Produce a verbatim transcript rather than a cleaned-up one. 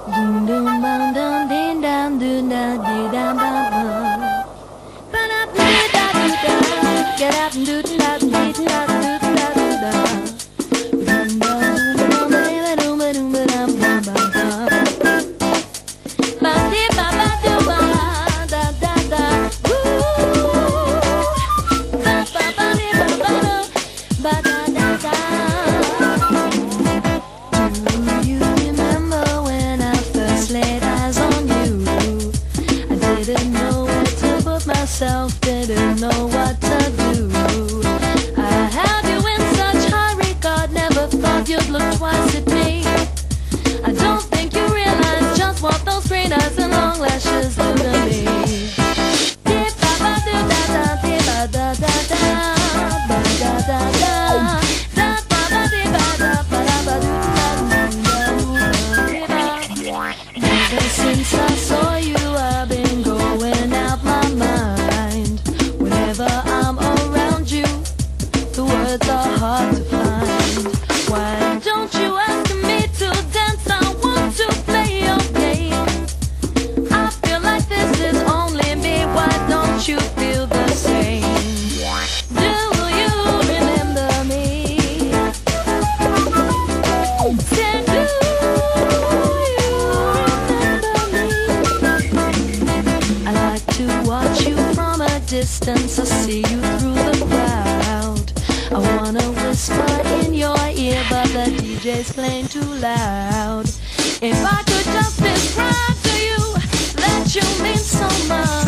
Doom doom bum dum ding dum doom dum dee dum bum bum. Ba da dee da doo da. Get up and do da dee da doo da doo da. Doom dum doom ba doom ba doom ba dum bum bum bum. Ba dee ba ba doo ba da da da. Woo. Ba ba ba dee ba ba doo ba da da da. Do you remember when I first laid eyes on you? I didn't know where to put myself, didn't know what to do. I had you in such high regard, never thought you'd look twice at me. I don't think you realize just what those green eyes and long lashes do to me. Dee ba ba doo da da, dee ba da da da, ba da da da, da ba ba dee ba da ba da ba doo da doo da dee ba. Ever since I saw you, I've been going out my mind. Whenever I'm around you, the words are hard to find. Why don't you ask me to dance? I want to play your game. I feel like this is only me. Why don't you feel the same? Do you remember me? Say, do you remember me? I like to watch you from a distance. I see you through the crowd. I wanna whisper in your ear, but the D J's playing too loud. If I could just describe to you that you mean so much.